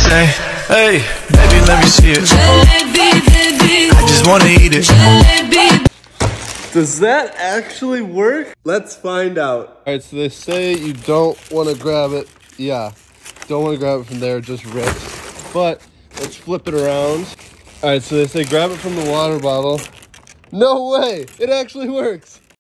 Hey, hey, baby, let me see it. I just wanna eat it. Does that actually work? Let's find out. All right, so they say you don't want to grab it. Yeah, don't want to grab it from there, just rips. But let's flip it around. All right, so they say grab it from the water bottle. No way, it actually works.